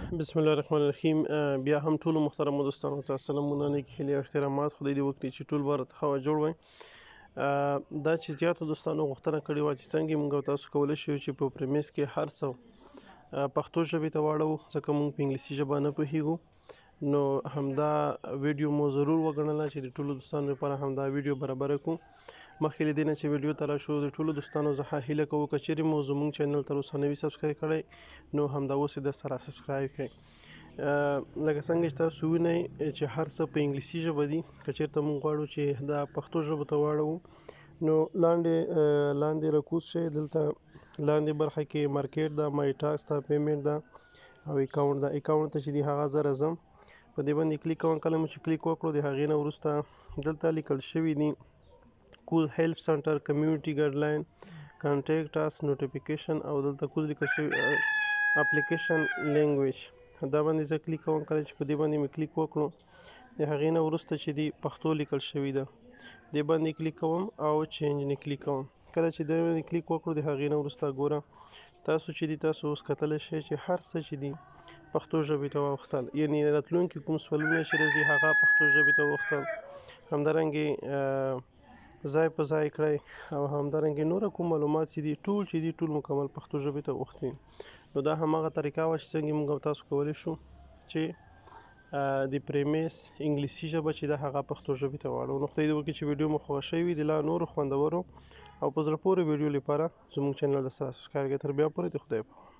بسم الله الرحمن الرحیم. بیا هم ټولو محترمو دوستانو ته سلامونه، نیک هیلې او احترامات. خدای دې وکړي چې ټول به راته ښه جوړ وای. دا چې زیاتو دوستانو غوښتنه کړې وه چې څنګه موږ او تاسو کولی شو چې په پریمیس کې هر څه پښتو ژبې ته واړو، ځکه موږ په انګلیسي ژبه نه پوهیږو. نو همدا ویډیو مو ضرور وګڼله چې د ټولو دوستانو لپاره همدا ویډیو برابره کړو. مخکې له دې نه چې ویډیو ته راشو، د ټولو دوستانو څخه هیله کوو که چیرې مو زموږ چینل تر اوسه نه وي سبسکرایب کړی، نو همدا اوس یې درسره سبسکرایب کړئ. لکه څنګه چې تاسو وینئ چې هر څه په انګلیسي ژبه دي. که چېرته موږ غواړو چې دا پښتو ژبو ته واړوو، نو لاندې راکوز شئ. دلته لاندې برخه کې مارکیټ ده، مای ټاسک ده، پیمنټ ده او اکاونټ ده. اکاونټ ته چې دی هغه زه راځم، په دې باندې کلیک کوم. کله مو چې کلیک وکړو، د هغې نه وروسته دلته لیکل شوي دي کوز هیلپ سنټر، کمیونټي ګایډلاین، کانټیکټ اس، نوټیفیکیشن او دلته کوز لیکل شوي اپلیکیشن لینګویج. دا باندې زه کلیک کوم. کله چې په دې باندې مې کلیک وکړو، د هغې نه وروسته چې دی پښتو لیکل شوي ده، دې باندې کلیک کوم او چینج نه کلیک کوم. کله چې دې باندې کلیک وکړو، د هغې نه وروسته ګوره تاسو چې دی تاسو اوس کتلی شئ چې هر څه چې دي پښتو ژبې ته واوښتل، یعنې راتلونکي کوم سوالونه چې راځي هغه پښتو ژبې ته واوښتل. همدارنګې ځای په ځای کړئ او همدارنګې نوره کوم معلومات چې دي ټول مکمل پښتو ژبې ته اوښتي. نو دا هماغه طریقه وه چې څنګه موږ او تاسو کولی شو چې د پریمیس انګلیسي ژبه چې ده هغه پښتو ژبې ته واړو. نو خدای دې وکړي چې ویډیو مو خوښه شوې وي. د لا نورو خوندورو او په زړه پورې ویډیو لپاره زموږ چینل درسره سبسکرایب کړئ. تر بیا پورې د خدای په